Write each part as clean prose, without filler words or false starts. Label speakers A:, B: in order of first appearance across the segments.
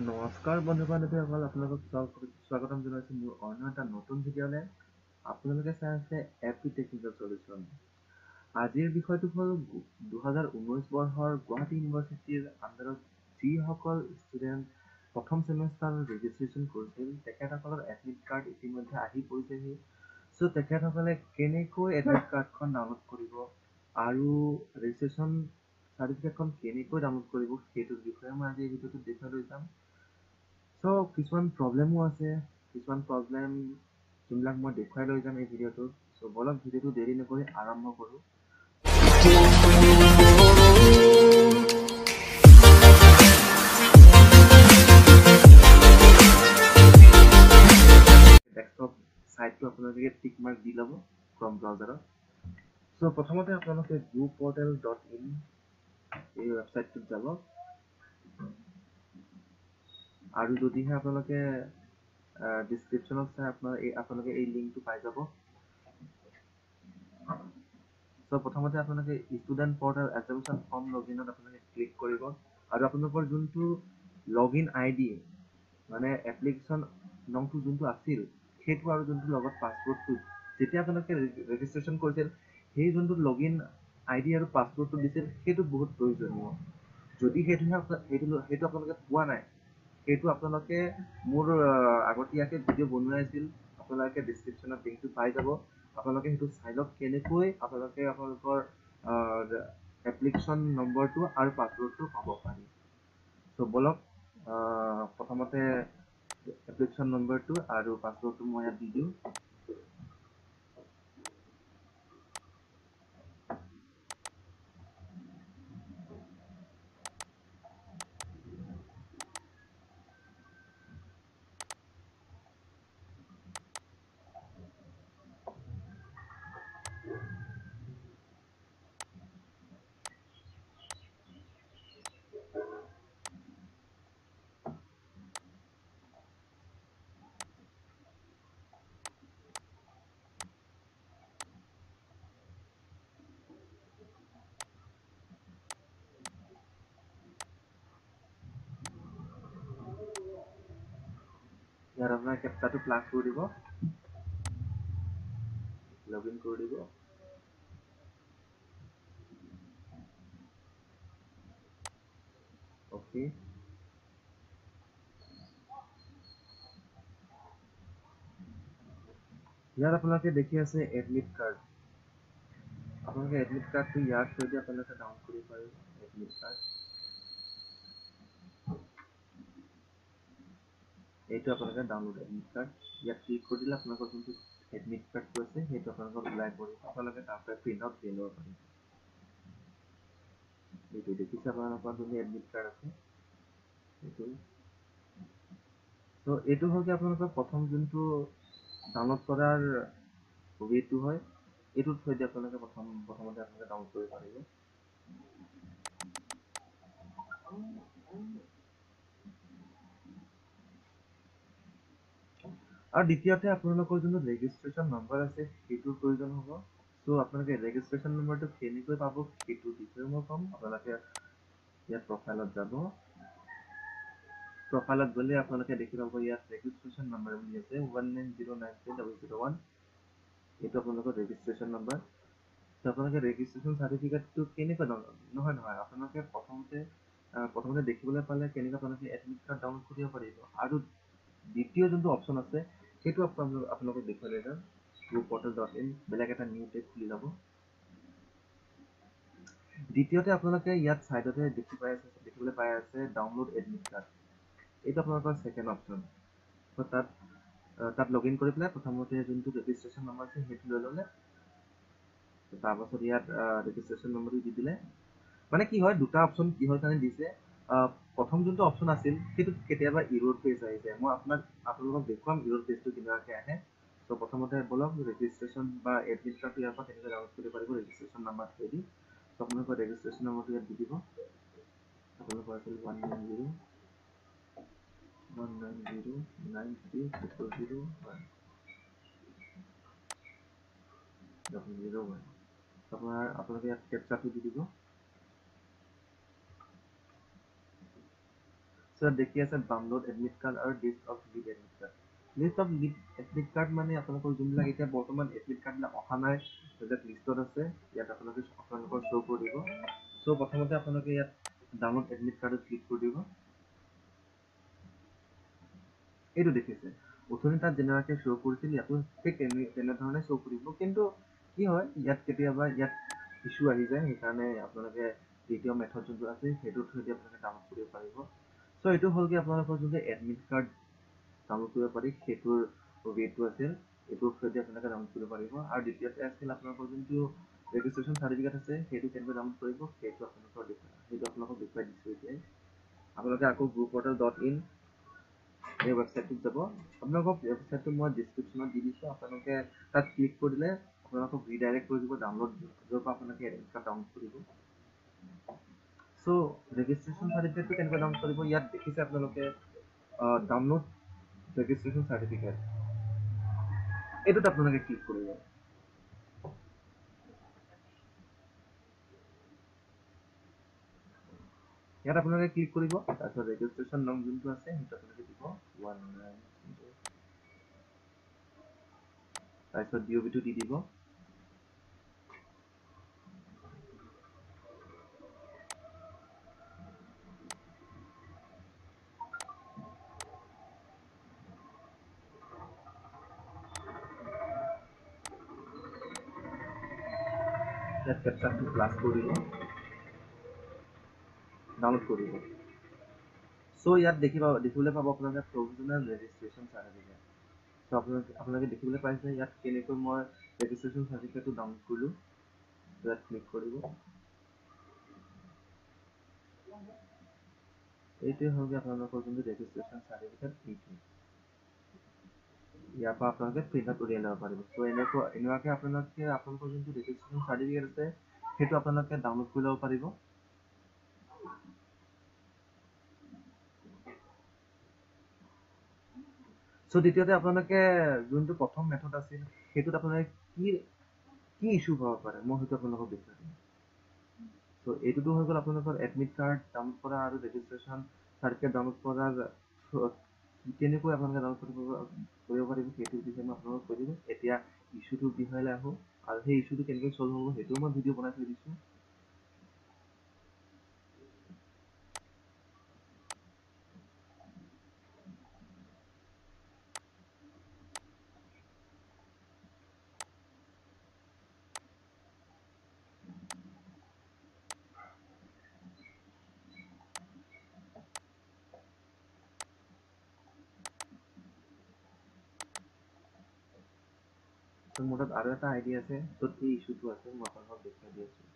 A: নমস্কাৰ বন্ধু বান্ধৱীসকল, আপোনালোকক স্বাগতম জনাইছোঁ মোৰ অন্য এটা নতুন ভিডিঅ'লৈ। আপোনালোকে চাই আছে এপি টেকনিকেল চলিউশ্যন। আজিৰ বিষয়টো হ'ল 2019 বৰ্ষৰ গুৱাহাটী ইউনিভাৰ্চিটিৰ আণ্ডাৰত যিসকল ষ্টুডেণ্ট প্ৰথম ছেমিষ্টাৰ ৰেজিষ্ট্ৰেশ্যন কৰিছিল তেখেতসকলৰ এডমিট কাৰ্ড ইতিমধ্যে আহি পৰিছেহি। চ' তেখেতসকলে কেনেকৈ এডমিট কাৰ্ডখন ডাউনলোড কৰিব আৰু ৰেজিষ্ট্ৰেশ্যন চাৰ্টিফিকেটখন কেনেকৈ ডাউনলোড কৰিব সেইটোৰ বিষয়ে মই আজি এই ভিডিঅ'টোত দেখুৱাই লৈ যাম। চ' কিছুমান প্ৰব্লেমো আছে, কিছুমান প্ৰব্লেম যোনবিলাক মই দেখুৱাই লৈ যাম এই ভিডিঅ'টোত। চ' বলক ভিডিঅ'টো দেৰি নকৰি আৰম্ভ কৰোঁ। ডেস্কটপ চাইটটো আপোনালোকে টিক মাৰ্ক দি ল'ব ক্ৰম ব্ৰাউজাৰত। চ' প্ৰথমতে আপোনালোকে goportal.in এই ৱেবছাইটটোত যাব আৰু যদিহে আপোনালোকে ডিছক্ৰিপশ্যনত চাই আপোনালোকে এই লিংকটো পাই যাব। চ' প্ৰথমতে আপোনালোকে ষ্টুডেণ্ট পৰ্টেল এক্সামিনেশ্যন ফৰ্ম লগইনত আপোনালোকে ক্লিক কৰিব আৰু আপোনালোকৰ যোনটো লগইন আইডি মানে এপ্লিকেশ্যন নম্বৰটো যোনটো আছিল সেইটো আৰু যোনটো লগত পাছৱৰ্ডটো যেতিয়া আপোনালোকে ৰেজিষ্ট্ৰেশ্যন কৰিছিল সেই যোনটো লগইন আইডি আৰু পাছৱৰ্ডটো দিছিল সেইটো বহুত প্ৰয়োজনীয়। যদি সেইটো আপোনালোকে পোৱা নাই, সেইটো আপোনালোকে মোৰ আগতীয়াকৈ ভিডিঅ' বনোৱাই আছিল, আপোনালোকে ডিছক্ৰিপশ্যনত লিংকটো পাই যাব। আপোনালোকে সেইটো চাই লওক কেনেকৈ আপোনালোকে আপোনালোকৰ এপ্লিকেশ্যন নম্বৰটো আৰু পাছৱৰ্ডটো পাব পাৰি। চ' বলক প্ৰথমতে এপ্লিকেশ্যন নম্বৰটো আৰু পাছৱৰ্ডটো মই ইয়াত দি দিওঁ। ইয়াত আপোনাৰ কেপচাটো প্লাছ কৰি দিব, লগইন কৰি দিব। অ'কে, ইয়াত আপোনালোকে দেখি আছে এডমিট কাৰ্ড। আপোনালোকে এডমিট কাৰ্ডটো ইয়াৰ থ্ৰুদি আপোনালোকে ডাউনলোড কৰিব পাৰিব। এডমিট কাৰ্ড এইটো আপোনালোকে ডাউনলোড এডমিট কাৰ্ড ইয়াত ক্লিক কৰি দিলে আপোনালোকৰ যোনটো এডমিট কাৰ্ডটো আছে সেইটো আপোনালোকৰ ওলাই পৰিব। আপোনালোকে তাৰ পৰা প্ৰিণ্ট আউট লৈ ল'ব পাৰিব। এইটো দেখিছে আপোনালোকৰ যোনটো এডমিট কাৰ্ড আছে এইটো। চ' এইটো হ'ল যে আপোনালোকৰ প্ৰথম যোনটো ডাউনলোড কৰাৰ ৱেটো হয়, এইটোৰ থ্ৰুদি আপোনালোকে প্ৰথমতে আপোনালোকে ডাউনলোড কৰিব পাৰিব। আৰু দ্বিতীয়তে আপোনালোকৰ যোনটো ৰেজিষ্ট্ৰেশ্যন নম্বৰ আছে সেইটোৰ প্ৰয়োজন হ'ব। চ' আপোনালোকে ৰেজিষ্ট্ৰেশ্যন নম্বৰটো কেনেকৈ পাব সেইটোৰ বিষয়ে মই ক'ম। আপোনালোকে ইয়াত প্ৰফাইলত যাব, প্ৰফাইলত গ'লে আপোনালোকে দেখি পাব ইয়াত ৰেজিষ্ট্ৰেশ্যন নম্বৰ বুলি আছে 190930001। এইটো আপোনালোকৰ ৰেজিষ্ট্ৰেশ্যন নম্বৰ। ত' আপোনালোকে ৰেজিষ্ট্ৰেশ্যন চাৰ্টিফিকেটটো কেনেকৈ ডাউনলোড নহয় আপোনালোকে প্ৰথমতে দেখিবলৈ পালে কেনেকৈ আপোনালোকে এডমিট কাৰ্ড ডাউনলোড কৰিব পাৰিব। আৰু দ্বিতীয় যোনটো অপশ্যন আছে সেইটো আপোনালোকক দেখুৱাই লৈ যাম। goportal.in বেলেগ এটা নিউ টেব খুলি যাব। দ্বিতীয়তে আপোনালোকে ইয়াত চাইডতে দেখিবলৈ পাই আছে ডাউনলোড এডমিট কাৰ্ড। এইটো আপোনালোকৰ ছেকেণ্ড অপশ্যন। ত' তাত লগইন কৰি পেলাই প্ৰথমতে যোনটো ৰেজিষ্ট্ৰেশ্যন নম্বৰ আছে সেইটো লৈ ল'লে, তাৰপাছত ইয়াত ৰেজিষ্ট্ৰেশ্যন নম্বৰটো দি দিলে। মানে কি হয়, দুটা অপশ্যন কিহৰ কাৰণে দিছে, প্ৰথম যোনটো অপশ্যন আছিল সেইটোত কেতিয়াবা ইৰ'ৰ পেজ আহি যায়। মই আপোনালোকক দেখুৱাম ইৰ'ৰ পেজটো কেনেকুৱাকৈ আহে। চ' প্ৰথমতে বলক ৰেজিষ্ট্ৰেশ্যন বা এডমিট কাৰ্ডটো ইয়াৰ পৰা কেনেকৈ ডাউনলোড কৰিব পাৰিব ৰেজিষ্ট্ৰেশ্যন নম্বৰ থ্ৰুদি। চ' আপোনালোকৰ ৰেজিষ্ট্ৰেশ্যন নম্বৰটো ইয়াত দি দিব। আপোনালোকৰ আছিল 190930001। আপোনালোকে ইয়াত কেপচাটো দি দিব। চ' সো দেখি আছে ডাউনলোড এডমিট কাৰ্ড আৰু list of lead admit card. List of lead admit card মানে আপোনালোকৰ যোনবিলাক এতিয়া বৰ্তমান এডমিট কাৰ্ডবিলাক অহা নাই সেইবিলাক লিষ্টত আছে, ইয়াত আপোনালোকৰ শ্ব' কৰি দিব। চ' প্ৰথমতে আপোনালোকে ইয়াত ডাউনলোড এডমিট কাৰ্ডত ক্লিক কৰি দিব। এইটো দেখিছে অথনি তাত যেনেকুৱাকৈ শ্ব' কৰিছিল ইয়াতো ঠিক তেনেধৰণে শ্ব' কৰিব, কিন্তু কি হয় ইয়াত কেতিয়াবা ইয়াত ইছ্যু আহি যায়, সেইকাৰণে আপোনালোকে দ্বিতীয় মেথড যোনটো আছে সেইটোৰ থ্ৰুদি আপোনালোকে ডাউনলোড কৰিব পাৰিব। চ' এইটো হ'ল কি আপোনালোকৰ যোনটো এডমিট কাৰ্ড ডাউনলোড কৰিব পাৰি সেইটোৰ ৱেটো আছিল, এইটোৰ থ্ৰুদি আপোনালোকে ডাউনলোড কৰিব পাৰিব। আৰু দ্বিতীয়তে আছিল আপোনালোকৰ যোনটো ৰেজিষ্ট্ৰেশ্যন চাৰ্টিফিকেট আছে সেইটো কেনেকৈ ডাউনলোড কৰিব সেইটো আপোনালোকক দেখুৱাই দিছোঁ এতিয়াই। আপোনালোকে আকৌ groupportal.in এই ৱেবছাইটটোত যাব। আপোনালোকক ৱেবছাইটটো মই ডিছক্ৰিপশ্যনত দি দিছোঁ, আপোনালোকে তাত ক্লিক কৰি দিলে আপোনালোকক ৰিডাইৰেক্ট কৰি দিব ডাউনলোড, য'ৰ পৰা আপোনালোকে এডমিট কাৰ্ড ডাউনলোড কৰিব। চ' ৰেজিষ্ট্ৰেশ্যন চাৰ্টিফিকেটটো কেনেকৈ ডাউনলোড কৰিব, ইয়াত দেখিছে আপোনালোকে ডাউনলোড ৰেজিষ্ট্ৰেশ্যন চাৰ্টিফিকেট, এইটোত আপোনালোকে ক্লিক কৰিব। ইয়াত আপোনালোকে ক্লিক কৰিব, তাৰপিছত ৰেজিষ্ট্ৰেশ্যন নাম যোনটো আছে সেইটো আপোনালোকে দিব 19, তাৰপিছত DOB টো দি দিব। ইয়াত কেপচাৰটো প্লাছ কৰিব, ডাউনলোড কৰিব। চ' ইয়াত দেখিবলৈ পাব আপোনালোকে প্ৰভিজনেল ৰেজিষ্ট্ৰেশ্যন চাৰ্টিফিকেট। চ' আপোনালোকে দেখিবলৈ পাইছে ইয়াত কেনেকৈ মই ৰেজিষ্ট্ৰেশ্যন চাৰ্টিফিকেটটো ডাউনলোড কৰিলোঁ। ইয়াত ক্লিক কৰিব। এইটোৱে হ'ল আপোনালোকৰ যোনটো ৰেজিষ্ট্ৰেশ্যন চাৰ্টিফিকেট, এইটো ইয়াৰ পৰা আপোনালোকে প্ৰিণ্ট আউট উলিয়াই ল'ব পাৰিব। চ' এনেকুৱাকৈ আপোনালোকৰ যোনটো ৰেজিষ্ট্ৰেশ্যন চাৰ্টিফিকেট আছে সেইটো আপোনালোকে ডাউনলোড কৰি ল'ব পাৰিব। চ' দ্বিতীয়তে আপোনালোকে যোনটো প্ৰথম মেথড আছিল সেইটোত আপোনালোকে কি ইছ্যু হ'ব পাৰে মই সেইটো আপোনালোকক দেখুৱাই দিম। চ' এইটোতো হৈ গ'ল আপোনালোকৰ এডমিট কাৰ্ড ডাউনলোড কৰা আৰু ৰেজিষ্ট্ৰেশ্যন চাৰ্টিফিকেট ডাউনলোড কৰাৰ কেনেকৈ আপোনালোকে ডাউনলোড কৰিব পাৰিব সেইটোৰ বিষয়ে মই আপোনালোকক কৈ দিলোঁ। এতিয়া ইছ্যুটোৰ বিষয়লৈ আহোঁ, আৰু সেই ইছ্যুটো কেনেকৈ ছল্ভ হ'ব সেইটোও মই ভিডিঅ' বনাই থৈ দিছোঁ। ত' মোৰ তাত আৰু এটা আইডি আছে য'ত এই ইছ্যুটো আছে, মই আপোনালোকক দেখুৱাই দি আছোঁ।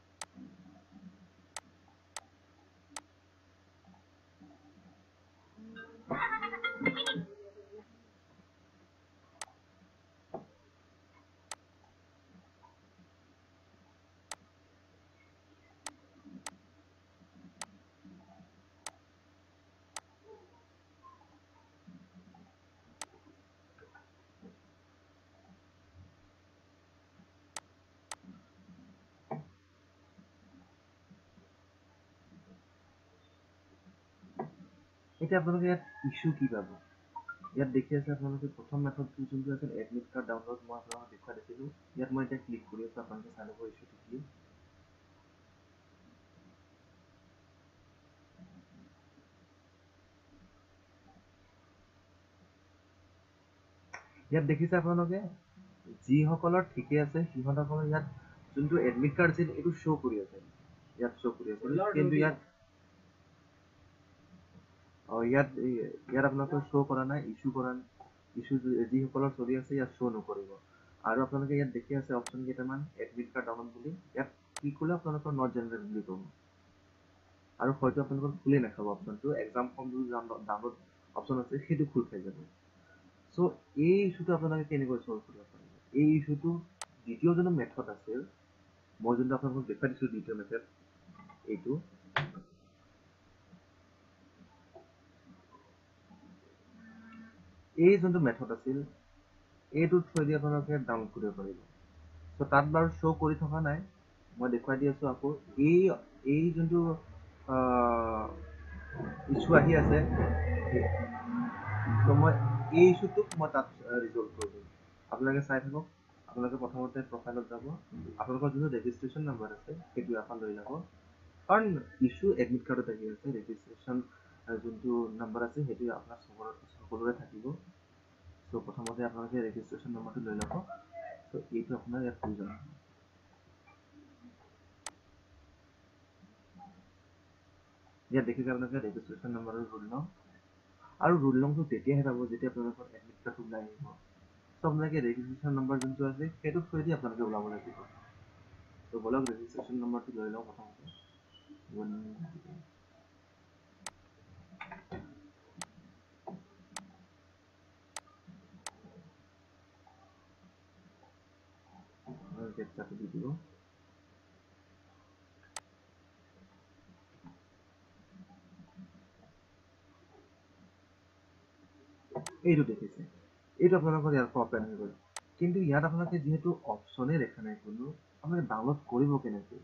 A: এতিয়া আপোনালোকে ইয়াত ইছ্যু কি পাব, ইয়াত দেখি আছে আপোনালোকে প্ৰথম মেথডটো যোনটো আছিল এডমিট কাৰ্ড ডাউনলোড, মই আপোনালোকক দেখুৱাই দিছিলোঁ। ইয়াত মই এতিয়া ক্লিক কৰি আছোঁ, আপোনালোকে চাই ল'ব ইছ্যুটো কি। ইয়াত দেখিছে আপোনালোকে যিসকলৰ ঠিকে আছে সিহঁতসকলৰ ইয়াত যোনটো এডমিট কাৰ্ড আছিল এইটো শ্ব' কৰি আছে, ইয়াত শ্ব' কৰি আছে, কিন্তু ইয়াত আপোনালোকৰ শ্ব' কৰা নাই, ইছ্যু যিসকলৰ চলি আছে ইয়াত শ্ব' নকৰিব। আৰু আপোনালোকে ইয়াত দেখি আছে অপশ্যন কেইটামান এডমিট কাৰ্ড ডাউনলোড বুলি, ইয়াত ক্লিক কৰিলে আপোনালোকৰ নট জেনেৰেট বুলি ক'ব, আৰু হয়তো আপোনালোকৰ খোলে নাখাব অপশ্যনটো, এক্সাম ফৰ্ম যোনটো ডাউনলোড অপশ্যন আছে সেইটো খোল খাই যাব। চ' এই ইছ্যুটো আপোনালোকে কেনেকৈ ছল্ভ কৰিব পাৰিব, এই ইছ্যুটো দ্বিতীয় যোনটো মেথড আছিল, মই যোনটো আপোনালোকক দেখুৱাই দিছোঁ দ্বিতীয় মেথড, এইটো এই যোনটো মেথড আছিল এইটোৰ থ্ৰুদি আপোনালোকে ডাউনলোড কৰিব পাৰিব। চ' তাত বাৰু শ্ব' কৰি থকা নাই, মই দেখুৱাই দি আছোঁ আকৌ। এই যোনটো ইছ্যু আহি আছে, ত' মই এই ইছ্যুটোক মই তাত ৰিজল্ভ কৰি দিম। আপোনালোকে চাই থাকক। আপোনালোকে প্ৰথমতে প্ৰফাইলত যাব, আপোনালোকৰ যোনটো ৰেজিষ্ট্ৰেশ্যন নাম্বাৰ আছে সেইটো এখন লৈ ল'ব, কাৰণ ইছ্যু এডমিট কাৰ্ডত আহি আছে। ৰেজিষ্ট্ৰেশ্যন যোনটো নাম্বাৰ আছে সেইটো আপোনাৰ সকলোৰে থাকিব। চ' প্ৰথমতে আপোনালোকে ৰেজিষ্ট্ৰেশ্যন নম্বৰটো লৈ ল'ব। চ' এইটো আপোনাৰ ইয়াত প্ৰয়োজন হ'ব। ইয়াত দেখিছে আপোনালোকে ৰেজিষ্ট্ৰেশ্যন নম্বৰ আৰু ৰোল নং, আৰু ৰোল নংটো তেতিয়াহে পাব যেতিয়া আপোনালোকৰ এডমিট কাৰ্ডটো ওলাই আহিব। চ' আপোনালোকে ৰেজিষ্ট্ৰেশ্যন নম্বৰ যোনটো আছে সেইটো থৈ দি আপোনালোকে ওলাব লাগিব। ত' বলক ৰেজিষ্ট্ৰেশ্যন নম্বৰটো লৈ লওঁ প্ৰথমতে। কেপচাটো দি দিব। এইটো দেখিছে, এইটো আপোনালোকৰ ইয়াৰ পৰা অপেন হৈ গ'ল। কিন্তু ইয়াত আপোনালোকে যিহেতু অপশ্যনেই দেখা নাই কোনো, আপোনালোকে ডাউনলোড কৰিব কেনেকৈ?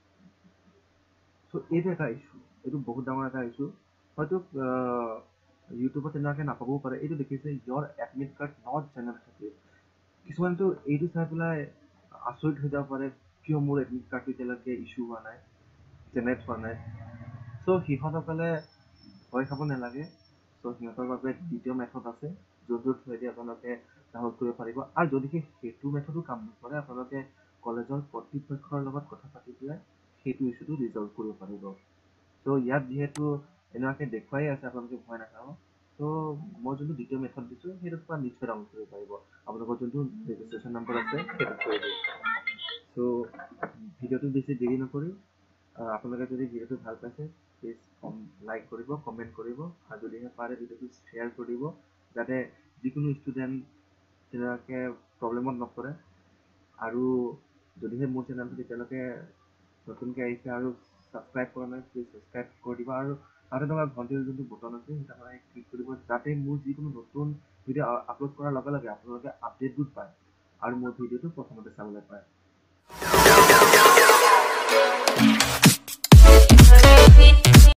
A: চ' এইটো এটা ইছ্যু, এইটো বহুত ডাঙৰ এটা ইছ্যু। হয়তো ইউটিউবত তেনেকুৱাকৈ নাপাবও পাৰে। এইটো দেখিছে your admit card not generated. কিছুমানেতো এইটো চাই পেলাই আচৰিত হৈ যাব পাৰে, কিয় মোৰ এডমিট কাৰ্ডটো এতিয়ালৈকে ইছ্যু হোৱা নাই, জেনেৰেট হোৱা নাই। চ' সিহঁতসকলে ভয় খাব নালাগে। চ' সিহঁতৰ বাবে দ্বিতীয় মেথড আছে, যোনটোৰ থ্ৰুৱেদি আপোনালোকে ডাউনলোড কৰিব পাৰিব। আৰু যদিহে সেইটো মেথডো কাম নকৰে, আপোনালোকে কলেজৰ কৰ্তৃপক্ষৰ লগত কথা পাতি পেলাই সেইটো ইছ্যুটো ৰিজল্ভ কৰিব পাৰিব। ত' ইয়াত যিহেতু এনেকুৱাকৈ দেখুৱাই আছে, আপোনালোকে ভয় নাখাব। ত' মই যোনটো দ্বিতীয় মেথড দিছোঁ সেইটোৰ পৰা নিশ্চয় ডাউনলোড কৰিব পাৰিব। আপোনালোকৰ যোনটো ৰেজিষ্ট্ৰেশ্যন নম্বৰ আছে সেইটো থৈ দিব। চ' ভিডিঅ'টো বেছি দেৰি নকৰি, আপোনালোকে যদি ভিডিঅ'টো ভাল পাইছে প্লিজ লাইক কৰিব, কমেণ্ট কৰিব, আৰু যদিহে পাৰে ভিডিঅ'টো শ্বেয়াৰ কৰি দিব, যাতে যিকোনো ষ্টুডেণ্ট তেনেকুৱাকৈ প্ৰব্লেমত নপৰে। আৰু যদিহে মোৰ চেনেলটো এতিয়ালৈকে নতুনকৈ আহিছে আৰু ছাবস্ক্ৰাইব কৰা নাই, প্লিজ ছাবস্ক্ৰাইব কৰি দিব। আৰু তাতে থকা ঘণ্টিৰ যোনটো বটন আছে সেইটো আপোনালোকে ক্লিক কৰিব, যাতে মোৰ যিকোনো নতুন ভিডিঅ' আপলোড কৰাৰ লগে লগে আপোনালোকে আপডেটবোৰ পায় আৰু মোৰ ভিডিঅ'টো প্ৰথমতে চাবলৈ পায়।